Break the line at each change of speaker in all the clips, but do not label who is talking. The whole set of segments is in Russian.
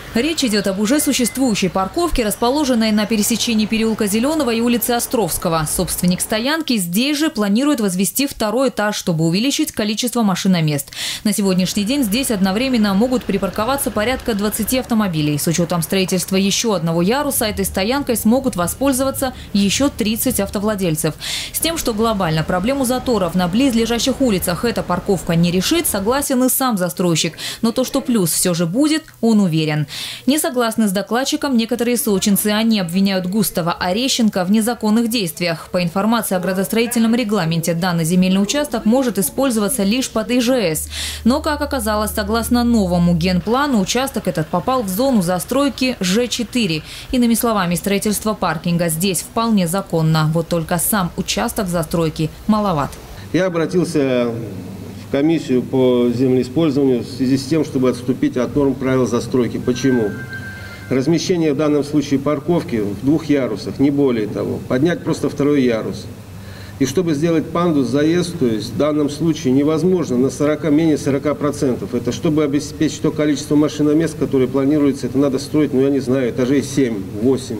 Речь идет об уже существующей парковке, расположенной на пересечении переулка Зеленого и улицы Островского. Собственник стоянки здесь же планирует возвести второй этаж, чтобы увеличить количество машиномест. На сегодняшний день здесь одновременно могут припарковаться порядка 20 автомобилей. С учетом строительства еще одного яруса этой стоянкой смогут воспользоваться еще 30 автовладельцев. С тем, что глобально проблему заторов на близлежащих улицах эта парковка не решит, согласен и сам застройщик. Но то, что плюс все же будет, он уверен. Не согласны с докладчиком некоторые сочинцы. Они обвиняют Густава Орещенко в незаконных действиях. По информации о градостроительном регламенте, данный земельный участок может использоваться лишь под ИЖС. Но, как оказалось, согласно новому генплану, участок этот попал в зону застройки Ж4. Иными словами, строительство паркинга здесь вполне законно. Вот только сам участок застройки маловат.
Я обратился в комиссию по землеиспользованию в связи с тем, чтобы отступить от норм правил застройки. Почему? Размещение в данном случае парковки в 2 ярусах, не более того. Поднять просто второй ярус. И чтобы сделать пандус, заезд, то есть в данном случае невозможно на менее 40%. Это чтобы обеспечить то количество машиномест, которое планируется, это надо строить, я не знаю, этажей 7-8.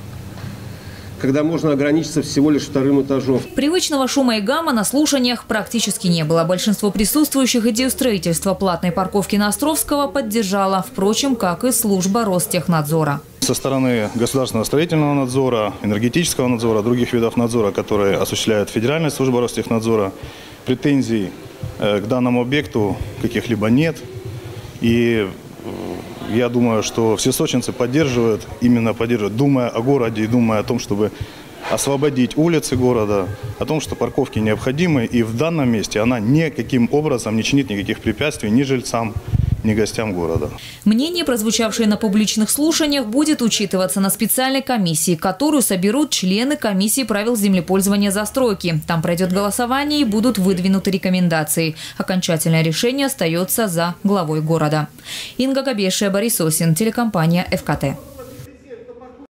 Когда можно ограничиться всего лишь 2-м этажом.
Привычного шума и гамма на слушаниях практически не было. Большинство присутствующих идею строительства платной парковки на Островского поддержало, впрочем, как и служба Ростехнадзора.
Со стороны государственного строительного надзора, энергетического надзора, других видов надзора, которые осуществляет Федеральная служба Ростехнадзора, претензий к данному объекту каких-либо нет. И я думаю, что все сочинцы поддерживают, думая о городе и думая о том, чтобы освободить улицы города, о том, что парковки необходимы. И в данном месте она никаким образом не чинит никаких препятствий ни жильцам, ни гостям города.
Мнение, прозвучавшее на публичных слушаниях, будет учитываться на специальной комиссии, которую соберут члены комиссии правил землепользования застройки. Там пройдет голосование и будут выдвинуты рекомендации. Окончательное решение остается за главой города. Инга Габешия, Борис Осин, телекомпания ФКТ.